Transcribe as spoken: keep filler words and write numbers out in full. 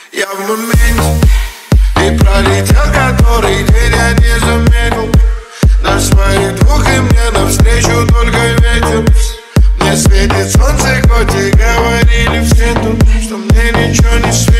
Я в моменте и пролетел который день, я не заметил. Нас своих двух и мне навстречу только ветер. Мне светит солнце, хоть и говорили все тут, что мне ничего не светит.